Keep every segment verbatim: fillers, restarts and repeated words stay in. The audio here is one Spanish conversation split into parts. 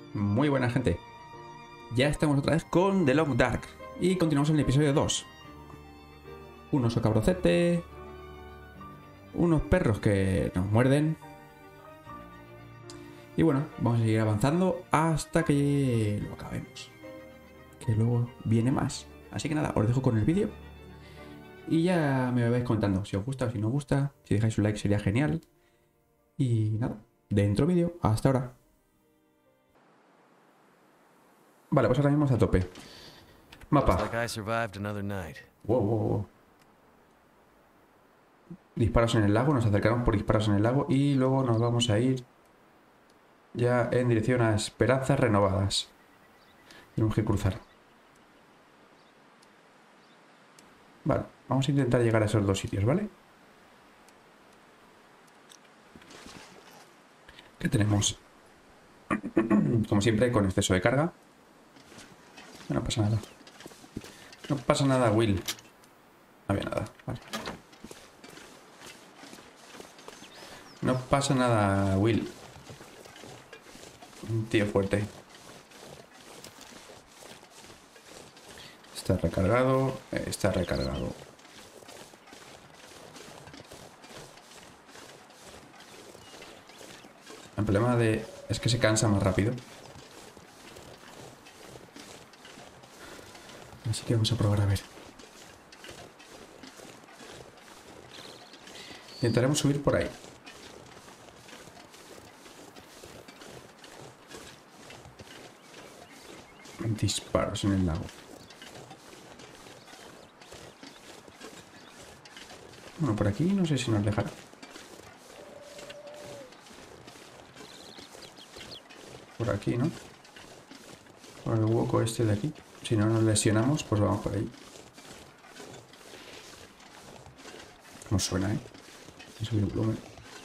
Muy buena gente. Ya estamos otra vez con The Long Dark y continuamos en el episodio dos. Un oso cabrocete, unos perros que nos muerden. Y bueno, vamos a seguir avanzando hasta que lo acabemos. Que luego viene más. Así que nada, os dejo con el vídeo. Y ya me vais contando si os gusta o si no os gusta. Si dejáis un like sería genial. Y nada, dentro vídeo. Hasta ahora. Vale, pues ahora mismo está a tope. Mapa. Wow, wow, wow. Disparos en el lago, nos acercamos por disparos en el lago y luego nos vamos a ir ya en dirección a Esperanzas Renovadas. Tenemos que cruzar. Vale, vamos a intentar llegar a esos dos sitios, ¿vale? ¿Qué tenemos? Como siempre, con exceso de carga. No pasa nada. No pasa nada, Will. No había nada, vale. No pasa nada, Will. Un tío fuerte. Está recargado. Está recargado. El problema de... es que se cansa más rápido. Así que vamos a probar a ver. Intentaremos subir por ahí. Disparos en el lago. Bueno, por aquí no sé si nos dejará. Por aquí, ¿no? Por el hueco este de aquí. Si no nos lesionamos, pues vamos por ahí. ¿Cómo suena, eh? Voy a subir el volumen.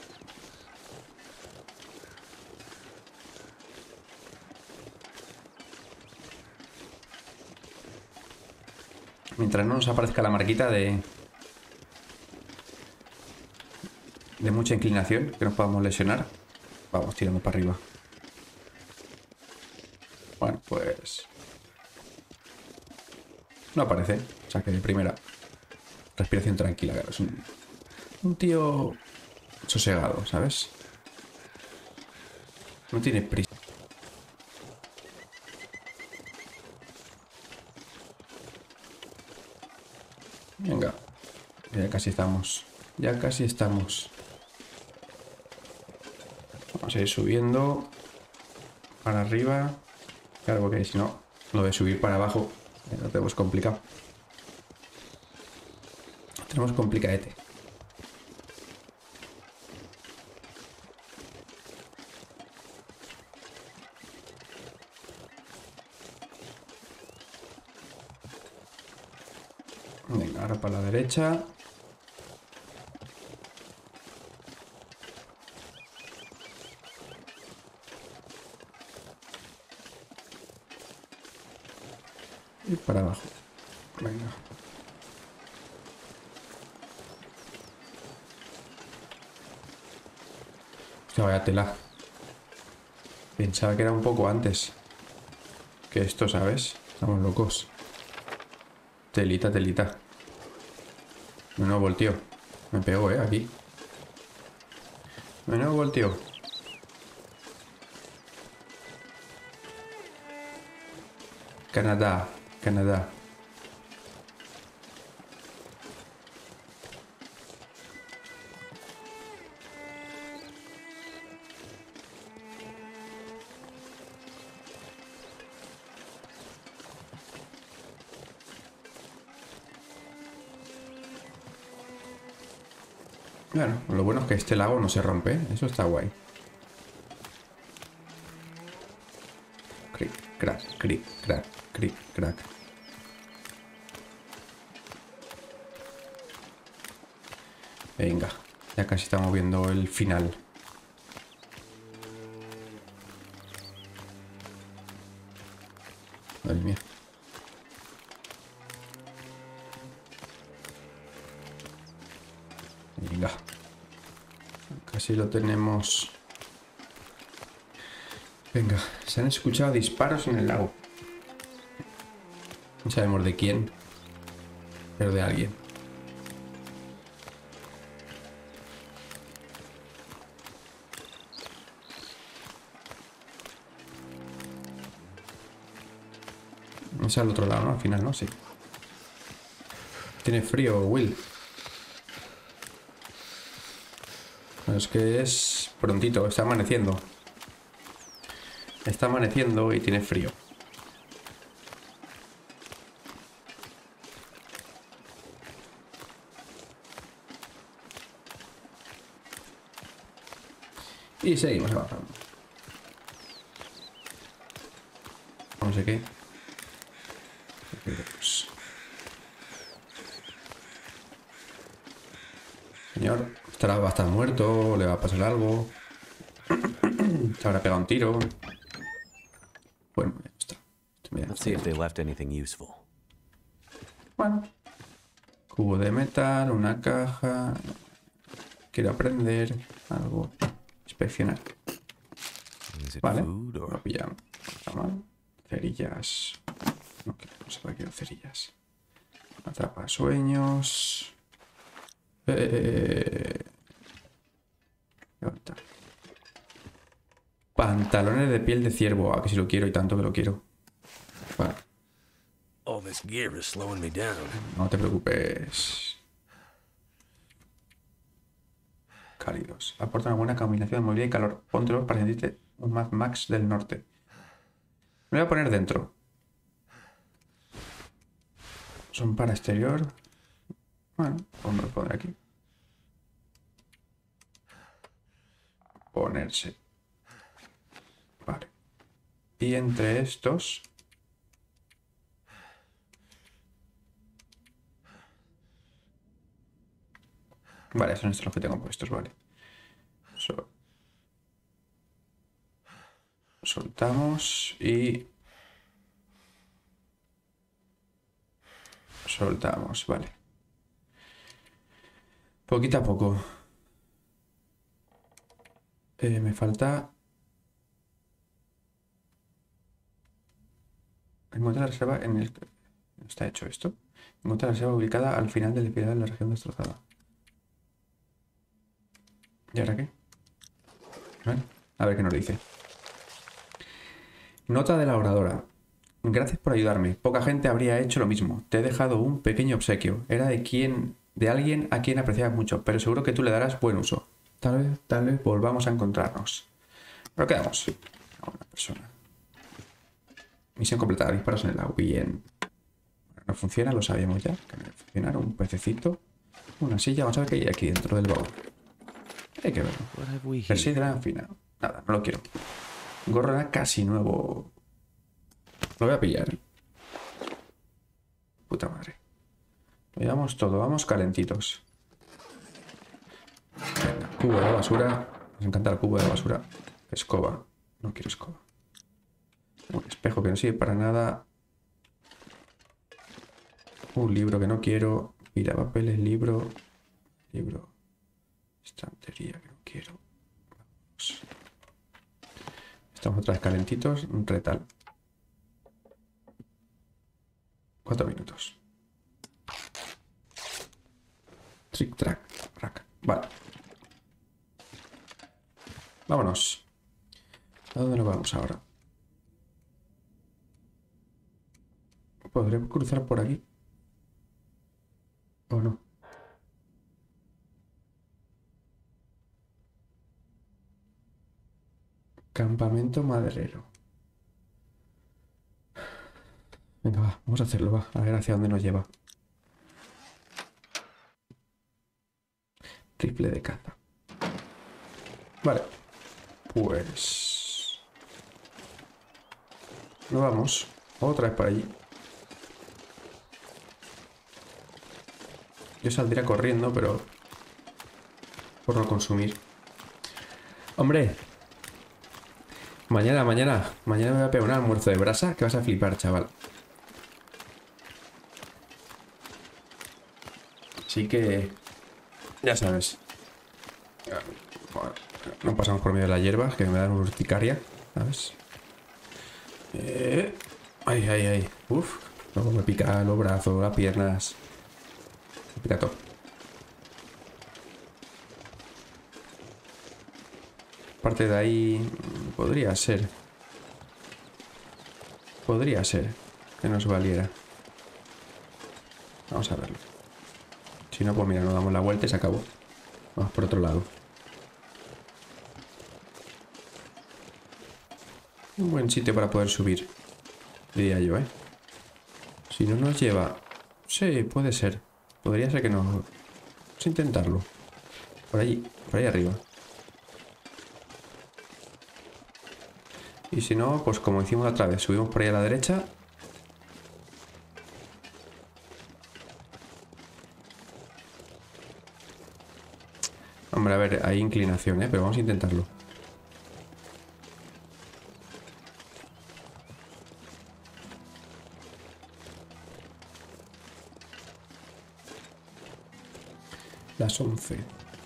Mientras no nos aparezca la marquita de... de mucha inclinación, que nos podamos lesionar, vamos tirando para arriba. Bueno, pues... no aparece, o sea que de primera. Respiración tranquila, claro. Es un, un tío sosegado, ¿sabes? No tiene prisa. Venga, ya casi estamos. Ya casi estamos. Vamos a ir subiendo para arriba. Claro, porque si no, lo de subir para abajo lo tenemos complicado. Lo tenemos complicadete. Venga, ahora para la derecha. Y para abajo. Venga. Hostia, vaya tela. Pensaba que era un poco antes que esto, ¿sabes? Estamos locos. Telita, telita. Menudo volteo. Me pegó, ¿eh? Aquí. Menudo volteo. Canadá. Canadá. Claro, lo bueno es que este lago no se rompe. Eso está guay. Cric, crack, cric, crack, cric, crack. Venga, ya casi estamos viendo el final. Madre mía. Venga. Casi lo tenemos. Venga, se han escuchado disparos en el lago. No sabemos de quién, pero de alguien. Es al otro lado, ¿no? Al final, ¿no? Sí. Tiene frío, Will. Bueno, es que es prontito, está amaneciendo. Está amaneciendo y tiene frío. Y seguimos avanzando. No sé qué. Pues... Señor, estará, va a estar muerto, le va a pasar algo. Se habrá pegado un tiro. Bueno, ya está. Let's see if they left anything useful. Bueno. Cubo de metal, una caja. Quiero aprender algo. Inspeccionar. Vale. Lo pillamos. Cerillas. No quiero, no sé para qué quiero cerillas. Atrapa sueños. Eh... Pantalones de piel de ciervo. Ah, que si lo quiero y tanto que lo quiero. Vale. All this gear is slowing me down. No te preocupes. Cálidos. Aportan una buena combinación de movilidad y calor. Póntelos para sentirte un Mad Max del norte. Me voy a poner dentro. Son para exterior. Bueno, pues me lo pondré aquí. Ponerse. Vale. Y entre estos... Vale, son estos los que tengo puestos, vale. So... Soltamos y... Soltamos, vale. Poquito a poco. Eh, me falta... Encontrar la reserva en el... ¿No está hecho esto? Encontrar la reserva ubicada al final del piedad de la región destrozada. ¿Y ahora qué? Bueno, a ver qué nos dice. Nota de la oradora. Gracias por ayudarme. Poca gente habría hecho lo mismo. Te he dejado un pequeño obsequio. Era de quien, de alguien a quien apreciabas mucho, pero seguro que tú le darás buen uso. Tal vez, tal vez volvamos a encontrarnos. Pero quedamos a una persona. Misión completada. Disparos en el agua. Bien. No funciona, lo sabíamos ya. Que no debe funcionar. Un pececito. Una silla. Vamos a ver qué hay aquí dentro del baúl. Hay que verlo. Persidra fina. Nada, no lo quiero. Gorro era casi nuevo. Lo voy a pillar. Puta madre. Lo llevamos todo. Vamos calentitos. Venga, cubo de basura. Nos encanta el cubo de basura. Escoba. No quiero escoba. Un espejo que no sirve para nada. Un libro que no quiero. Mira, papeles, libro. Libro. Estantería que no quiero. Vamos. Estamos otra vez calentitos. Un retal. Cuatro minutos. Trick track. Rack. Vale. Vámonos. ¿A dónde nos vamos ahora? ¿Podremos cruzar por aquí? ¿O no? Campamento maderero. Venga, va, vamos a hacerlo, va. A ver hacia dónde nos lleva. Rifle de caza. Vale. Pues... Nos vamos. Otra vez para allí. Yo saldría corriendo, pero... Por no consumir. ¡Hombre! Mañana, mañana. Mañana me voy a pegar un almuerzo de brasa que vas a flipar, chaval. Así que... Ya sabes. Bueno, no pasamos por medio de las hierbas, que me dan una urticaria, ¿sabes? Eh, ay, ay, ay. Uf. Luego me pica los brazos, las piernas. Me pica todo. Parte de ahí... Podría ser. Podría ser que nos valiera. Vamos a verlo. Si no, pues mira, nos damos la vuelta y se acabó. Vamos por otro lado. Un buen sitio para poder subir, diría yo, ¿eh? Si no nos lleva... Sí, puede ser. Podría ser que no... Vamos a intentarlo. Por allí, por ahí arriba. Y si no, pues como hicimos la otra vez, subimos por ahí a la derecha. Hombre, a ver, hay inclinación, ¿eh? Pero vamos a intentarlo. Las once.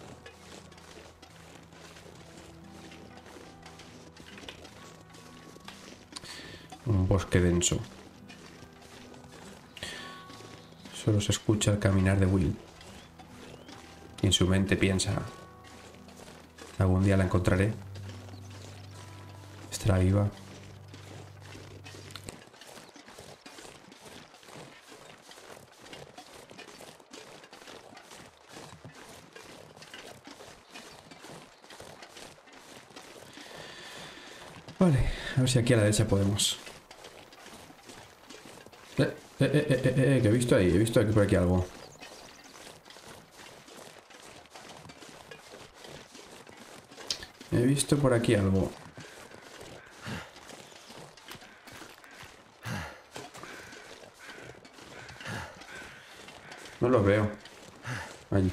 Un bosque denso. Solo se escucha el caminar de Will. Y en su mente piensa... Algún día la encontraré. Estará viva. Vale, a ver si aquí a la derecha podemos. Eh, eh, eh, eh, eh, eh, que he visto ahí, he visto aquí por aquí algo. He visto por aquí algo. No lo veo. Allí.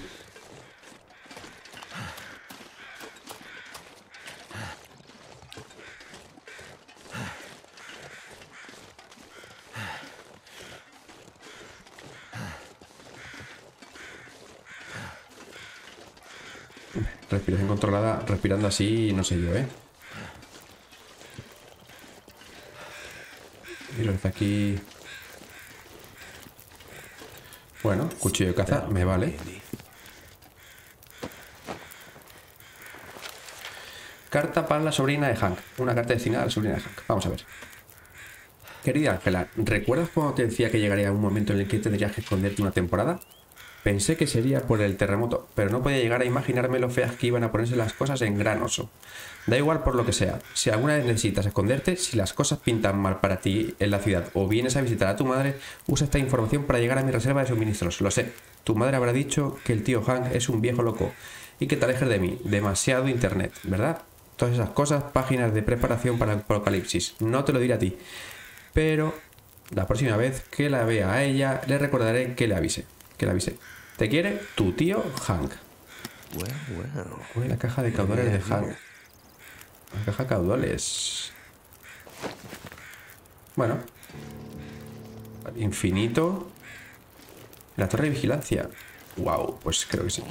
Respiración controlada, respirando así, no sé yo, ¿eh? Y lo de aquí... Bueno, cuchillo de caza, me vale. Carta para la sobrina de Hank. Una carta destinada a la sobrina de Hank. Vamos a ver. Querida Ángela, ¿recuerdas cuando te decía que llegaría un momento en el que tendrías que esconderte una temporada? Pensé que sería por el terremoto, pero no podía llegar a imaginarme lo feas que iban a ponerse las cosas en gran oso. Da igual por lo que sea, si alguna vez necesitas esconderte, si las cosas pintan mal para ti en la ciudad o vienes a visitar a tu madre, usa esta información para llegar a mi reserva de suministros. Lo sé, tu madre habrá dicho que el tío Hank es un viejo loco y que te alejes de mí, demasiado internet, ¿verdad? Todas esas cosas, páginas de preparación para el apocalipsis. No te lo diré a ti, pero la próxima vez que la vea a ella, le recordaré que le avise, que le avise. ¿Te quiere? Tu tío Hank. Well, well. Uy, la caja de caudales de Hank. La caja de caudales. Bueno. Infinito. La torre de vigilancia. Wow, pues creo que sí.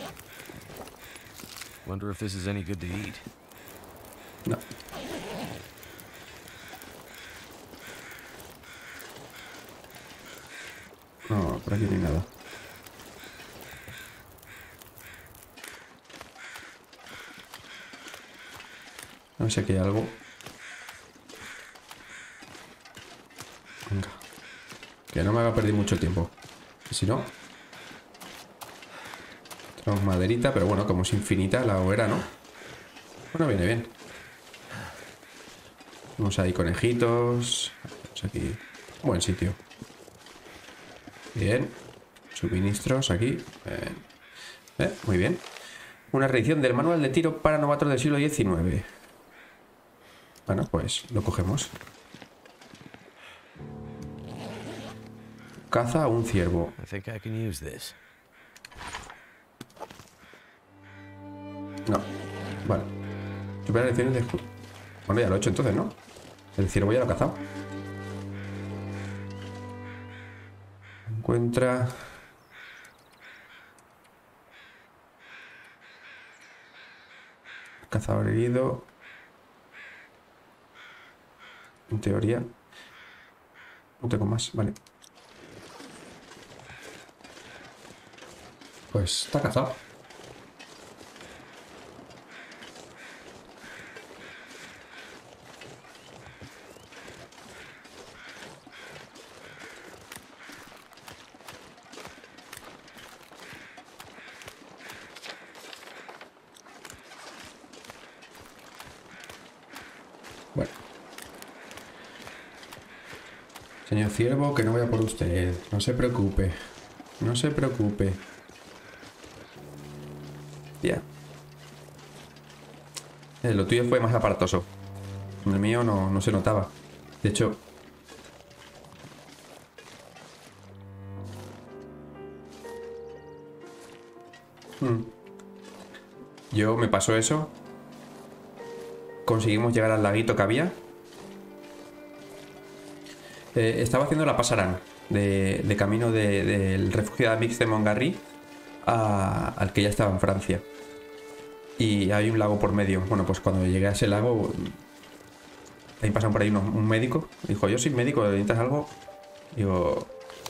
Wonder if this is any good to eat. No. No, por aquí no hay nada. No sé si aquí hay algo. Venga. Que no me haga perder mucho tiempo. Que si no... Tenemos maderita, pero bueno, como es infinita la hoguera, ¿no? Bueno, viene bien. Vamos ahí conejitos. Vamos aquí. Buen sitio. Bien. Suministros aquí. Bien. Eh, muy bien. Una reedición del manual de tiro para novatos del siglo diecinueve. Bueno, pues lo cogemos. Caza a un ciervo. I think I can use this. No. Vale. Superar lecciones de... Bueno, ya lo he hecho entonces, ¿no? El ciervo ya lo ha cazado. Encuentra... Cazador herido. En teoría. No tengo más, vale. Pues está cazado. Bueno. Señor Ciervo, que no voy a por usted. No se preocupe. No se preocupe. Ya. Eh, lo tuyo fue más aparatoso. El mío no, no se notaba. De hecho... Hmm. Yo me pasó eso. Conseguimos llegar al laguito que había. Eh, estaba haciendo la pasarán de, de camino del de, de refugio de Amix de Montgarry a, al que ya estaba en Francia. Y hay un lago por medio. Bueno, pues cuando llegué a ese lago, ahí pasan por ahí uno, un médico. Dijo, yo soy médico, ¿necesitas algo? Digo...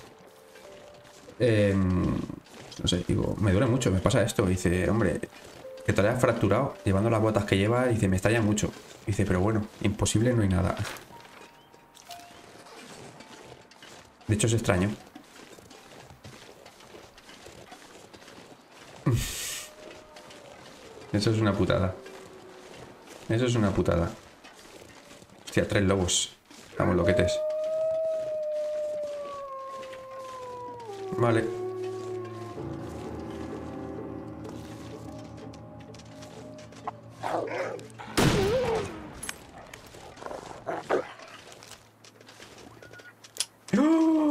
Eh, no sé, digo, me duele mucho, me pasa esto. Dice, hombre, que te hayas fracturado llevando las botas que lleva. Dice, me estalla mucho. Dice, pero bueno, imposible no hay nada. De hecho es extraño. Eso es una putada. Eso es una putada. Hostia, tres lobos. Vamos, loquetes. Vale. ¡Oh!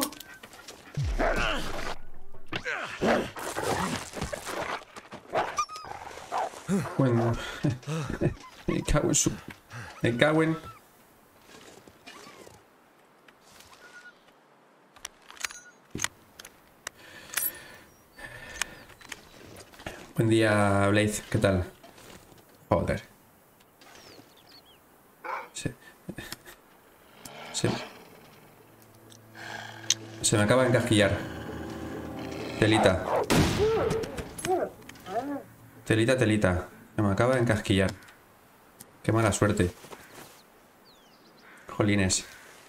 Bueno. Me cago en su... Me cago en... Buen día, Blaze. ¿Qué tal? Joder. Se... Se... Se me acaba de encasquillar. Telita. Telita, telita. Se me acaba de encasquillar. Qué mala suerte. Jolines.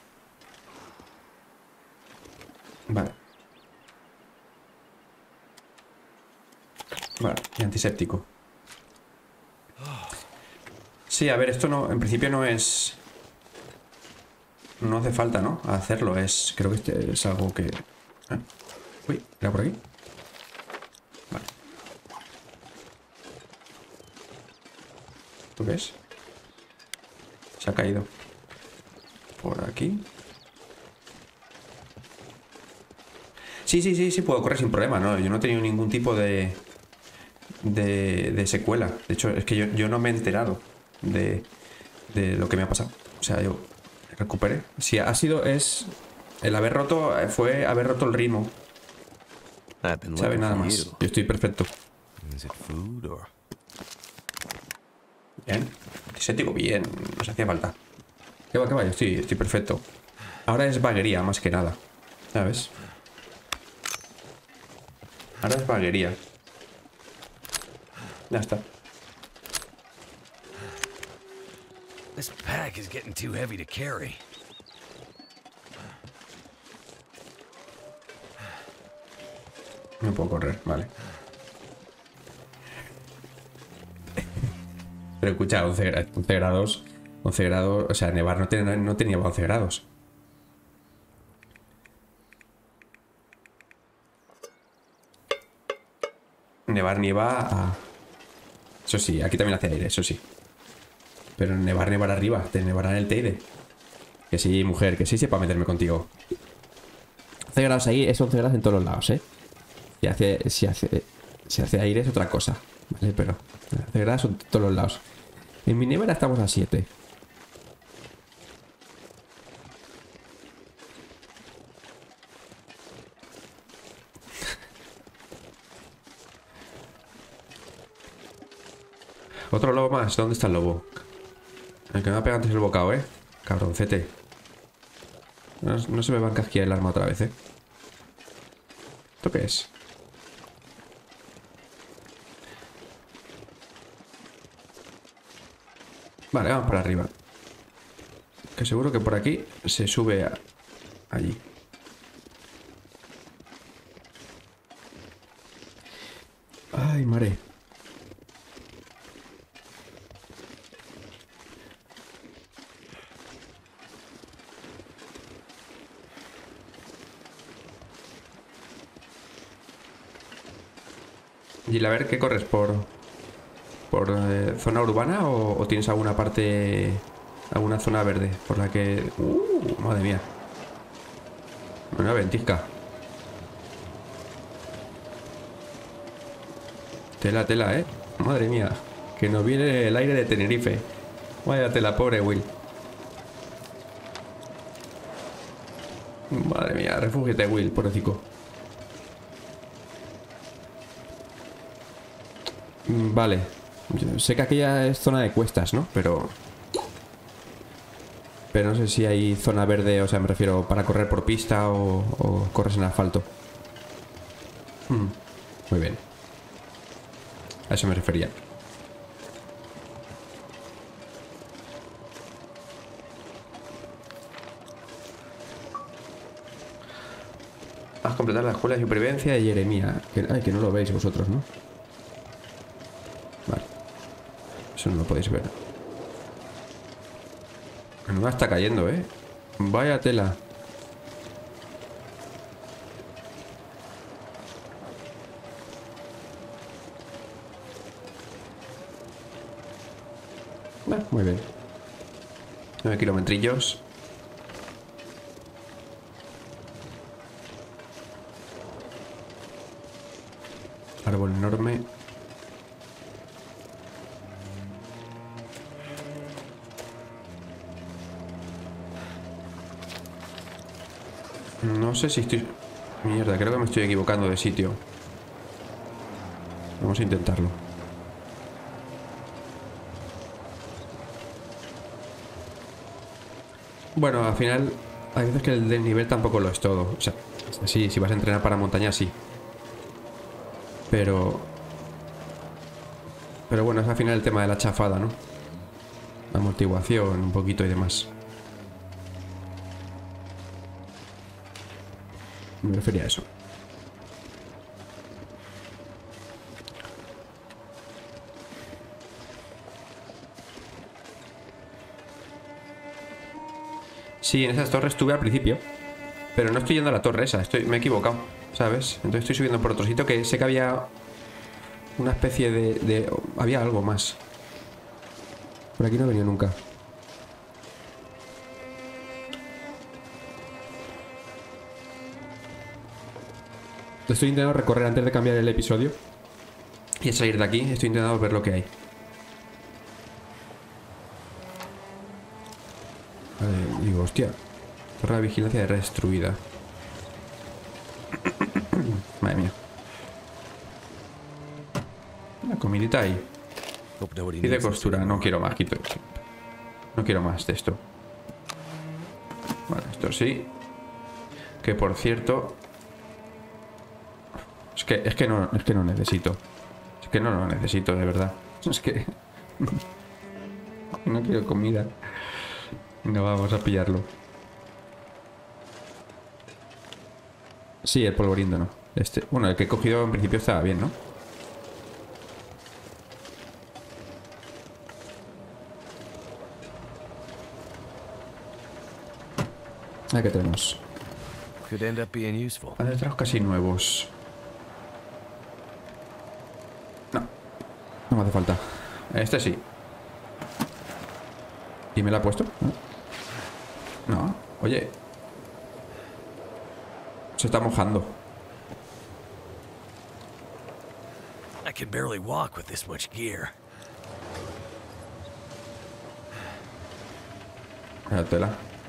Vale. Vale, y antiséptico. Sí, a ver, esto no, en principio no es... No hace falta, ¿no? Hacerlo, es... Creo que este es algo que... ¿Eh? Uy, ¿era por aquí? Vale. ¿Tú ves? Se ha caído. Por aquí. Sí, sí, sí, sí puedo correr sin problema, ¿no? Yo no he tenido ningún tipo de... De, de secuela. De hecho, es que yo, yo no me he enterado de, de lo que me ha pasado. O sea, yo recuperé. Sí, ha sido, es... El haber roto, fue haber roto el ritmo. ¿Sabe? Nada más. Yo estoy perfecto. Bien. Antiséptico, bien. Nos hacía falta. Que va, que va, yo estoy, estoy perfecto. Ahora es vaguería, más que nada. ¿Sabes? Ahora es vaguería. Ya está. This pack is getting too heavy to carry. No puedo correr, vale. Pero escucha, once grados. once grados, o sea, nevar no, ten, no tenía once grados. Nevar nieva a... Eso sí, aquí también hace aire, eso sí. Pero nevar, nevar arriba, te nevará en el Teide. Que sí, mujer, que sí sepa meterme contigo. once grados ahí es once grados en todos los lados, ¿eh? Si hace, si hace, si hace aire es otra cosa, ¿vale? Pero once grados son todos los lados. En mi nevera estamos a siete. Otro lobo más. ¿Dónde está el lobo? El que me ha pegado antes el bocado, ¿eh? Cabroncete. No, no se me va a encasquillar el arma otra vez, ¿eh? ¿Esto qué es? Vale, vamos para arriba. Que seguro que por aquí se sube a... allí. Ay, mare. Y a ver, ¿qué corres? ¿Por, por eh, zona urbana o, o tienes alguna parte, alguna zona verde por la que... Uh, madre mía. Una ventisca. Tela, tela, ¿eh? Madre mía. Que nos viene el aire de Tenerife. Vaya tela, pobre Will. Madre mía, refúgiate, Will, pobrecito. Vale. Sé que aquella es zona de cuestas, ¿no? Pero... Pero no sé si hay zona verde, o sea, me refiero para correr por pista o, o corres en asfalto. Hmm. Muy bien. A eso me refería. Has completado la escuela de supervivencia de Jeremía. Que, ay, que no lo veis vosotros, ¿no? Vale. Eso no lo podéis ver. No está cayendo, ¿eh? Vaya tela. Ah, muy bien. nueve kilometrillos. Árbol enorme. No sé si estoy... Mierda, creo que me estoy equivocando de sitio. Vamos a intentarlo. Bueno, al final hay veces que el desnivel tampoco lo es todo. O sea, sí, si vas a entrenar para montaña, sí. Pero... Pero bueno, es al final el tema de la chafada, ¿no? La amortiguación, un poquito y demás. Me refería a eso. Sí, en esas torres estuve al principio. Pero no estoy yendo a la torre esa, estoy, me he equivocado, ¿sabes? Entonces estoy subiendo por otro sitio que sé que había una especie de... de había algo más. Por aquí no he venido nunca. Estoy intentando recorrer antes de cambiar el episodio y salir de aquí. Estoy intentando ver lo que hay. Vale, digo, hostia. Torre de vigilancia destruida. Madre mía. Una comidita ahí. Y de costura. No quiero más, quito. No quiero más de esto. Vale, esto sí. Que por cierto... Es que, es que no, es que no necesito. Es que no lo necesito, de verdad. Es que... No quiero comida. No vamos a pillarlo. Sí, el polvorindo no. Este, bueno, el que he cogido en principio estaba bien, ¿no? Aquí tenemos. Could end up being useful. Adentros casi nuevos. No. No me hace falta. Este sí. ¿Y me la ha puesto? No. No. Oye. Se está mojando. I can barely walk with this much gear. La tela.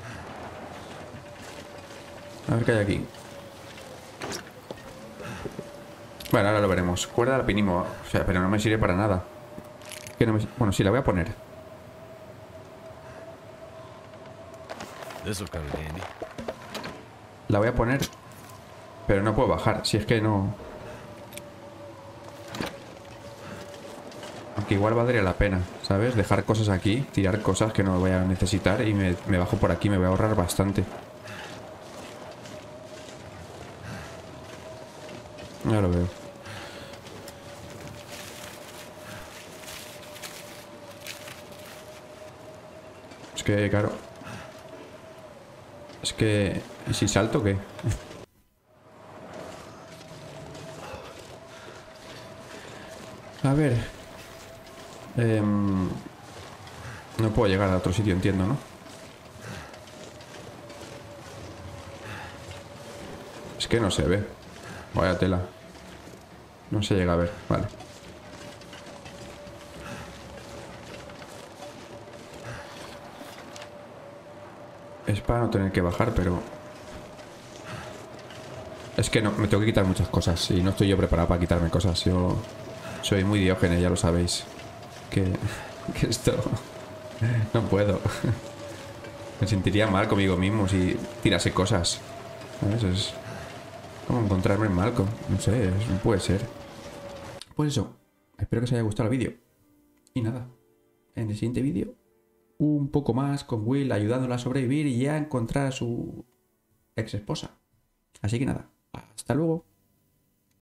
A ver qué hay aquí. Bueno, ahora lo veremos. Cuerda de alpinismo. O sea, pero no me sirve para nada. Que no me... Bueno, sí, la voy a poner. This will come in handy. La voy a poner, pero no puedo bajar. Si es que no... Aunque igual valdría la pena, ¿sabes? Dejar cosas aquí, tirar cosas que no voy a necesitar y me, me bajo por aquí. Me voy a ahorrar bastante. Ya lo veo. Es que, claro. Es que... ¿Y si salto qué? A ver. Eh, no puedo llegar a otro sitio, entiendo, ¿no? Es que no se ve. Vaya tela. No se llega a ver, vale. Es para no tener que bajar, pero... Es que no, me tengo que quitar muchas cosas y no estoy yo preparado para quitarme cosas. Yo soy muy diógenes, ya lo sabéis. Que, que esto... No puedo. Me sentiría mal conmigo mismo si tirase cosas. ¿Sabes? Es como encontrarme mal con... No sé, es- no puede ser. Pues eso. Espero que os haya gustado el vídeo. Y nada. En el siguiente vídeo, un poco más con Will ayudándola a sobrevivir y ya encontrar a su ex esposa. Así que nada. Hasta luego.